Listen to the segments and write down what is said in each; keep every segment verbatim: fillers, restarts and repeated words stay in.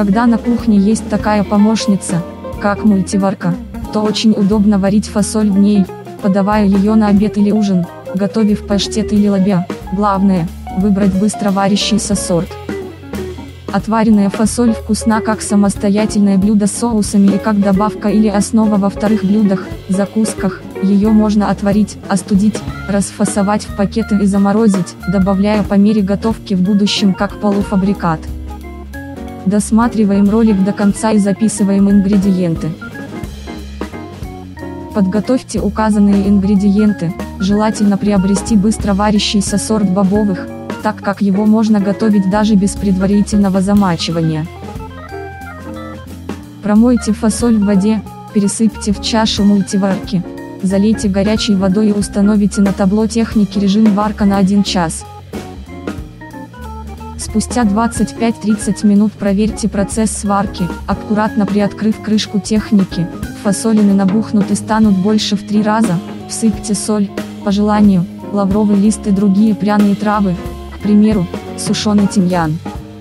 Когда на кухне есть такая помощница, как мультиварка, то очень удобно варить фасоль в ней, подавая ее на обед или ужин, готовив паштет или лобя. Главное – выбрать быстро варящийся сорт. Отваренная фасоль вкусна как самостоятельное блюдо с соусами и как добавка или основа во вторых блюдах, закусках. Ее можно отварить, остудить, расфасовать в пакеты и заморозить, добавляя по мере готовки в будущем как полуфабрикат. Досматриваем ролик до конца и записываем ингредиенты. Подготовьте указанные ингредиенты, желательно приобрести быстро варящийся сорт бобовых, так как его можно готовить даже без предварительного замачивания. Промойте фасоль в воде, пересыпьте в чашу мультиварки, залейте горячей водой и установите на табло техники режим варка на один час. Спустя двадцать пять-тридцать минут проверьте процесс сварки, аккуратно приоткрыв крышку техники. Фасолины набухнут и станут больше в три раза, всыпьте соль, по желанию, лавровый лист и другие пряные травы, к примеру, сушеный тимьян.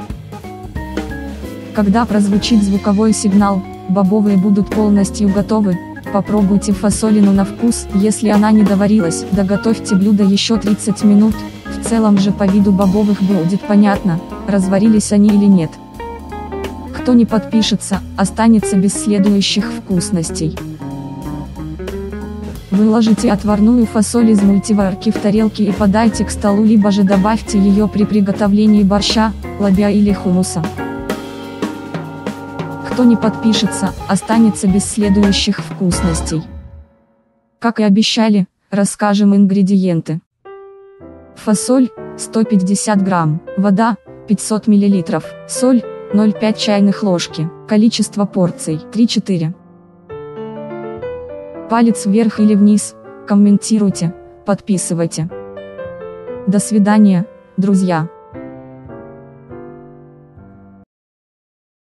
Когда прозвучит звуковой сигнал, бобовые будут полностью готовы, попробуйте фасолину на вкус, если она не доварилась, доготовьте блюдо еще тридцать минут, в целом же по виду бобовых будет понятно, разварились они или нет. Кто не подпишется, останется без следующих вкусностей. Выложите отварную фасоль из мультиварки в тарелки и подайте к столу, либо же добавьте ее при приготовлении борща, лобя или хумуса. Кто не подпишется, останется без следующих вкусностей. Как и обещали, расскажем ингредиенты. Фасоль – сто пятьдесят грамм, вода – пятьсот миллилитров, соль – ноль целых пять чайных ложки, количество порций – три-четыре. Палец вверх или вниз, комментируйте, подписывайте. До свидания, друзья.